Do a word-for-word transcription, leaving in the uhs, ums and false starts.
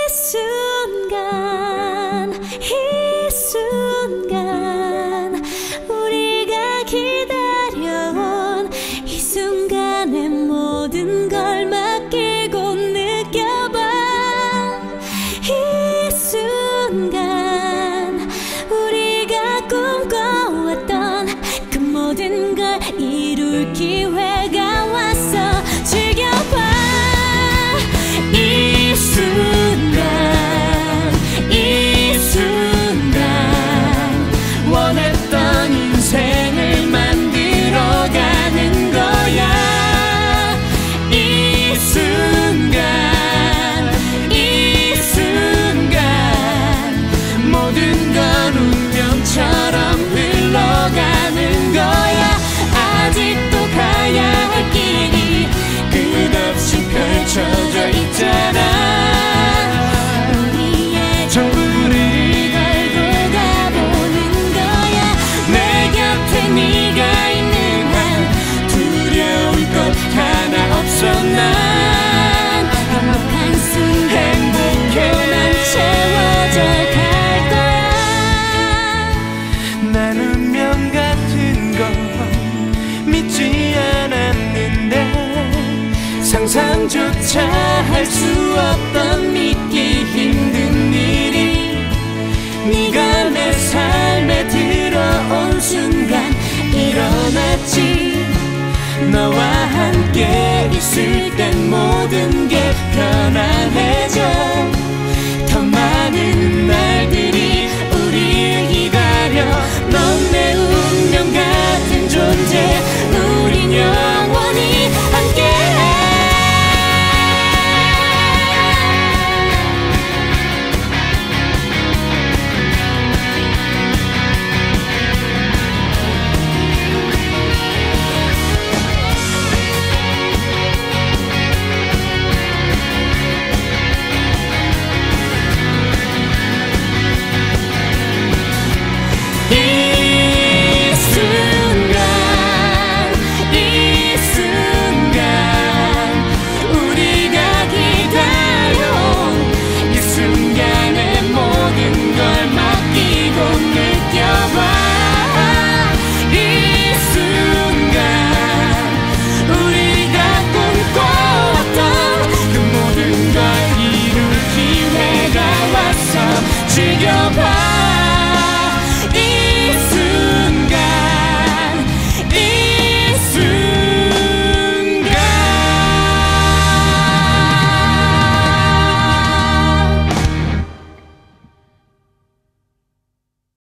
순간 이 순간 우리가 기다려온 이 순간의 모든 걸 맡기고 느껴봐. 이 순간 우리가 꿈꿔왔던 그 모든 걸 이룰 기회가 왔어. 즐겨봐. 이 순간 이 순간 원했던 인생을 만들어가는 거야. 이 순간 이 순간 모든 건 운명처럼 흘러가는 거야. 아직도 가야 할 길이 끝없이 펼쳐져 있잖아. 우리의 전부를 걸고 가보는 거야. 내 곁에 네가 있는 한 두려울 것 하나 없어. 난 행복한 순간 행복해만 채워져 갈 거야. 난 운명 같은 건 믿지 않았는데 상상조차 할 수 없던 믿기 힘든 일이 네가 내 삶에 들어온 순간 일어났지. 너와 함께 있을 땐 모든